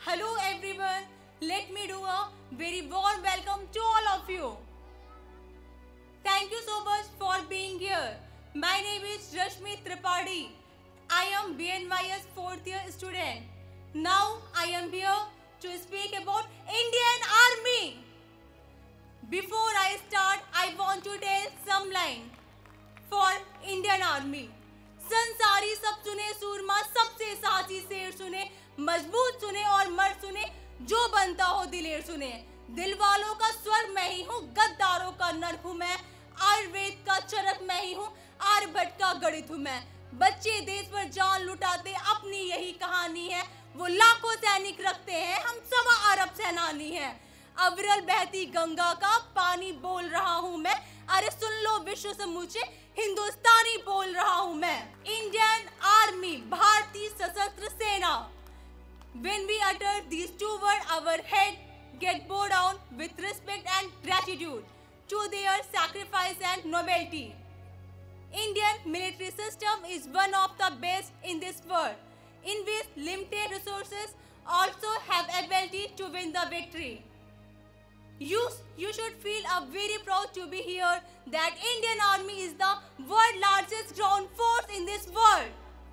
Hello everyone, let me do a very warm welcome to all of you. Thank you so much for being here. My name is Rashmi Tripathi. I am BNYS 4th year student. Now I am here to speak about Indian Army. Before I start, I want to tell some line for Indian Army. संसारी सब सुने, सूरमा सबसे साची शेर सुने, मजबूत सुने और मर्द सुने, जो बनता हो दिलेर सुने। दिल वालों का स्वर मैं ही हूँ, गद्दारों का नर हूँ मैं, आयुर्वेद का चरक मैं ही हूँ, आर्यभट्ट का गणित हूँ मैं। बच्चे देश पर जान लुटाते अपनी यही कहानी है, वो लाखों सैनिक रखते हैं, हम 1.25 अरब सेनानी हैं। अविरल बहती गंगा का पानी बोल रहा हूँ मैं, अरे सुन लो विश्व समूचे, हिंदुस्तानी बोल रहा हूँ मैं। इंडियन आर्मी, भारतीय सशस्त्र सेना। When we utter these two words, our head get bowed down with respect and gratitude to their sacrifice and nobility. Indian military system is one of the best in this world, in which limited resources also have ability to win the victory. You should feel very proud to be here that Indian Army is the world's largest ground force in this world.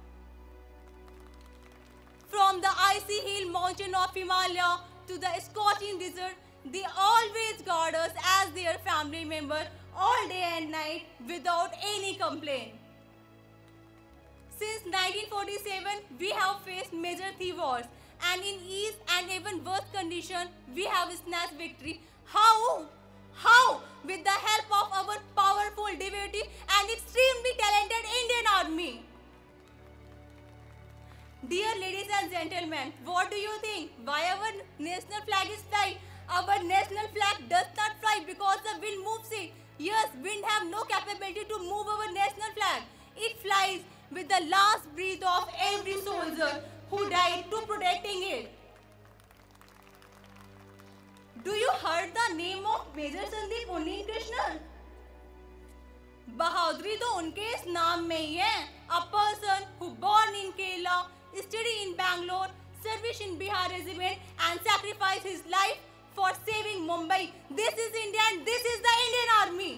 From the icy hill mountain of Himalaya to the scorching desert, they always guard us as their family member all day and night without any complaint. Since 1947, we have faced major three wars, and in ease and even worse condition, we have snatched victory. How? With the help of our powerful, devoted and extremely talented Indian Army. Dear ladies and gentlemen, what do you think? Why our national flag is flying? Our national flag does not fly because the wind moves it. Yes, wind have no capability to move our national flag. It flies with the last breath of every soldier who died to protecting it. Do you heard the name of Major Sandeep Unnikrishnan? बहादुरी तो उनके इस नाम में ही है. A person who born in Kerala, study in Bangalore, service in Bihar regiment and sacrifice his life for saving Mumbai. This is India and this is the Indian Army.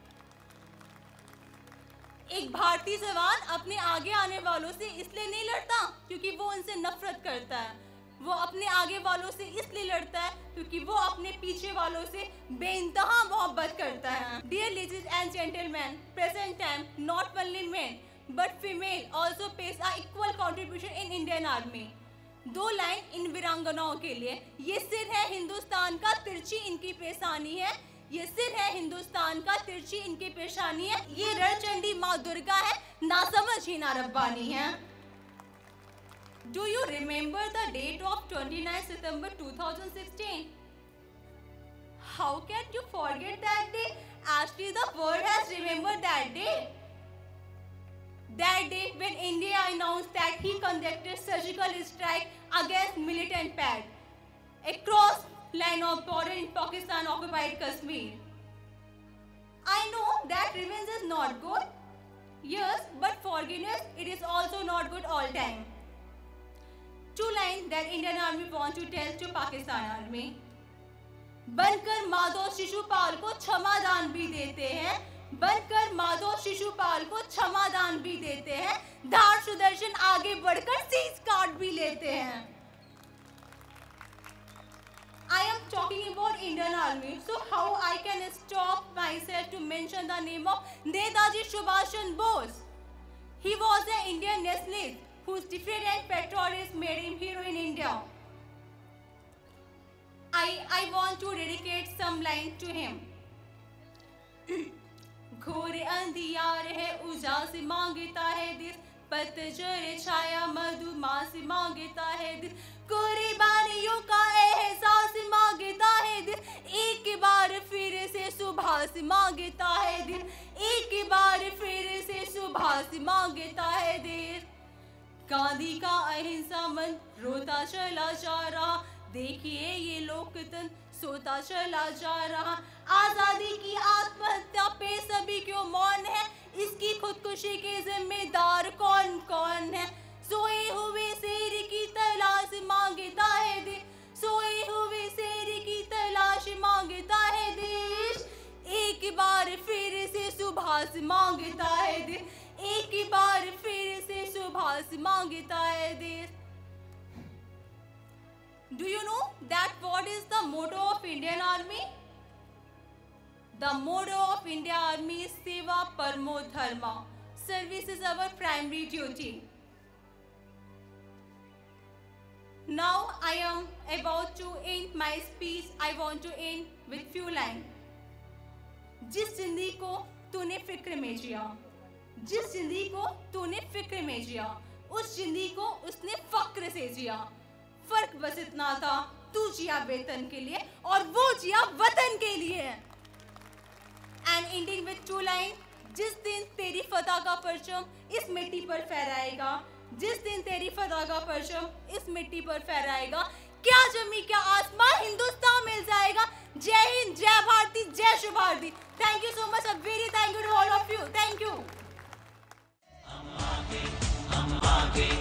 एक भारतीय जवान अपने आगे आने वालों से इसलिए नहीं लड़ता क्योंकि वो उनसे नफरत करता है. वो अपने आगे वालों से इसलिए लड़ता है क्योंकि वो अपने पीछे वालों से बेइंतहा मोहब्बत करता है. Dear ladies and gentlemen, present time not only men but female also pays a equal contribution in Indian Army. 2 line इन वीरांगनाओं के लिए. ये सिर है हिंदुस्तान का, तिरछी इनकी पेशानी है. ये सिर है हिंदुस्तान का, तिरछी इनकी पेशानी है. ये रणचंडी माँ दुर्गा है, ना समझ ही ना रब्बानी है. Do you remember the date of 29 September 2016? How can you forget that day? Actually, the world has remembered that day. That day when India announced that he conducted surgical strike against militant PAD across line of border in Pakistan occupied Kashmir. I know that revenge is not good. Yes, but forgiveness, it is also not good all time. 2 lines that Indian Army want to tell to Pakistan Army. बनकर माधव शिशुपाल को क्षमादान भी देते हैं. बनकर माधव शिशुपाल को क्षमादान भी देते हैं. धार सुदर्शन आगे बढ़कर सीज काट भी लेते हैं. I am talking about Indian Army, so how I can stop myself to mention the name of Netaji Subhash Chandra Bose. He was an Indian nationalist whose defeat and patriotism made him hero in India. I want to dedicate some lines to him. घोर अंधियार है उजास मांगता है दिल, पतझड़ छाया मधुमास मांगता है दिल, कुर्बानियों का एहसास मांगता है दिल, एक बार फिर से सुभाष मांगता है दिल, एक बार फिर से सुभाष मांगता है दिल. गांधी का अहिंसा मन रोता चला जा रहा, देखिए ये लोकतंत्र सोता चला जा रहा. आजादी की आत्महत्या पे सभी क्यों मौन है, इसकी खुदकुशी के जिम्मेदार कौन कौन है. सोए हुए शेर की तलाश मांगता है दिल, सुभाष मांगता है देश, एक ही बार फिर से सुभाष मांगता है देश। Do you know that what is the motto of Indian Army? The motto of Indian Army is Seva Parmo Dharma. Service is our primary duty. Now I am about to end my speech. I want to end with few lines. जिस जिंदगी को तूने फिक्र में जिया, जिस जिंदगी को तूने फिक्र में जिया, उस जिंदगी को उसने फक्र से जिया। फर्क बस इतना था, तू जिया वेतन के लिए और वो जिया वतन के लिए। And ending with two line, जिस दिन तेरी फतह का परचम इस मिट्टी पर फहराएगा, जिस दिन तेरी फतह का परचम इस मिट्टी पर फहराएगा, क्या जमी क्या आसमां हिंदुस्तान मिल जाएगा। जय हिंद, जय भारती, जय शुभ Bharati. Thank you so much, a very thank you to all of you. Thank you.